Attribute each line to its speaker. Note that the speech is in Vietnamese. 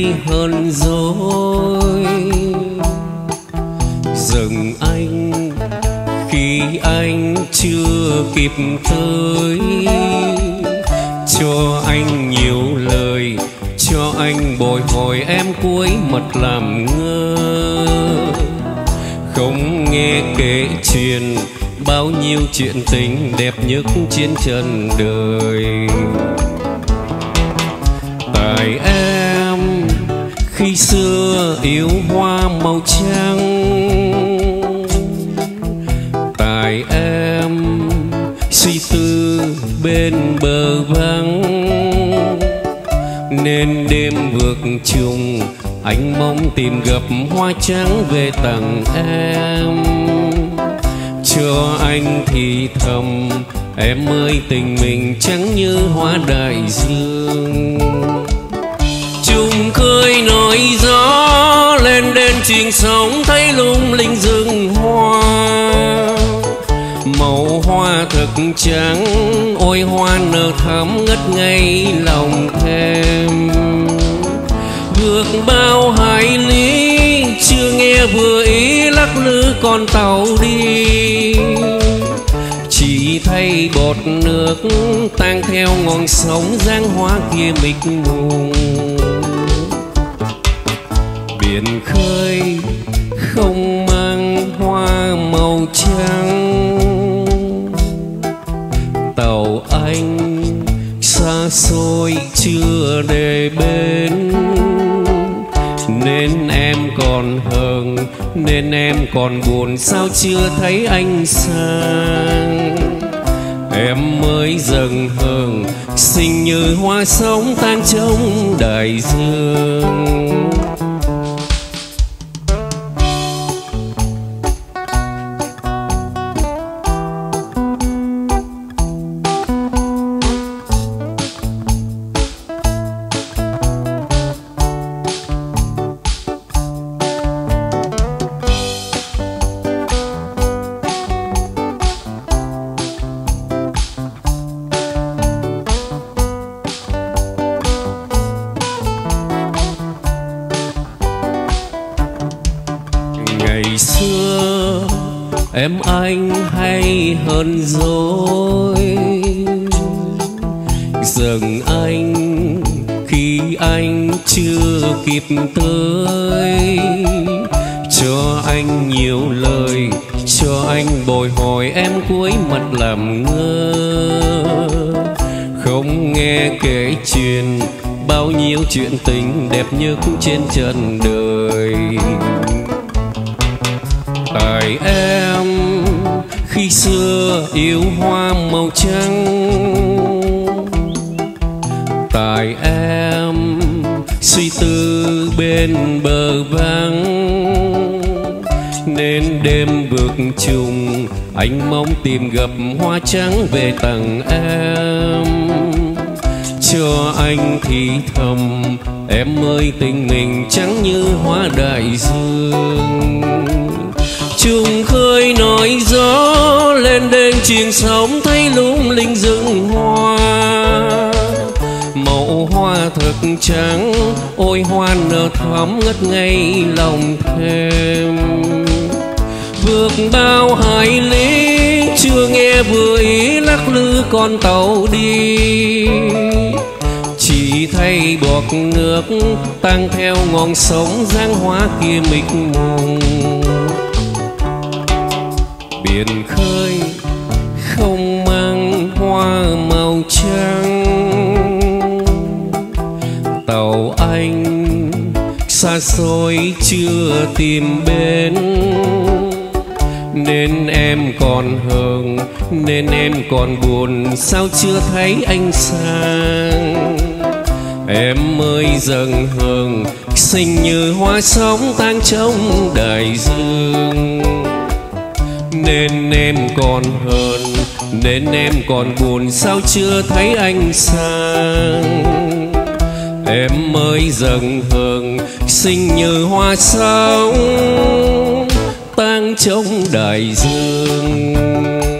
Speaker 1: hơn rồi. Dừng anh khi anh chưa kịp tới, cho anh nhiều lời, cho anh bồi hồi em cuối mật làm ngơ. Không nghe kể chuyện bao nhiêu chuyện tình đẹp nhất trên trần đời. Tại em khi xưa yêu hoa màu trắng, tại em suy tư bên bờ vắng, nên đêm vượt trùng anh mong tìm gặp hoa trắng về tặng em. Cho anh thì thầm em ơi tình mình trắng như hoa đại dương. Chung khơi nổi gió lên đến trình sóng thấy lung linh rừng hoa. Màu hoa thật trắng ôi hoa nở thắm ngất ngây lòng em. Vượt bao hải lý chưa nghe vừa ý lắc lư con tàu đi. Chỉ thấy bọt nước tang theo ngọn sóng giang hoa kia mịt mùng. Biển khơi không mang hoa màu trắng, tàu anh xa xôi chưa để bên. Nên em còn hờn, nên em còn buồn sao chưa thấy anh sang. Em mới dần hờn xinh như hoa sống tan trong đại dương. Ngày xưa em anh hay hơn rồi. Dần anh khi anh chưa kịp tới, cho anh nhiều lời, cho anh bồi hồi em cuối mặt làm ngơ. Không nghe kể chuyện bao nhiêu chuyện tình đẹp nhất trên trần đời. Tại em khi xưa yêu hoa màu trắng, tại em suy tư bên bờ vắng, nên đêm vượt trùng anh mong tìm gặp hoa trắng về tặng em. Cho anh thì thầm em ơi tình mình trắng như hoa đại dương. Chung khơi nổi gió lên đên chiêng sóng thấy lung linh rừng hoa. Màu hoa thật trắng ôi hoa nở thắm ngất ngây lòng thêm. Vượt bao hải lý chưa nghe vừa ý lắc lư con tàu đi. Chỉ thấy bọt nước tang theo ngọn sóng giang hoa kia mịt mùng. Biển khơi không mang hoa màu trắng, tàu anh xa xôi chưa tìm bến. Nên em còn hờn, nên em còn buồn sao chưa thấy anh sang. Em mới dần hờn xinh như hoa sóng tan trong đại dương. Nên em còn hờn, nên em còn buồn sao chưa thấy anh sang. Em mới dần hờn xinh như hoa sóng tan trong đại dương.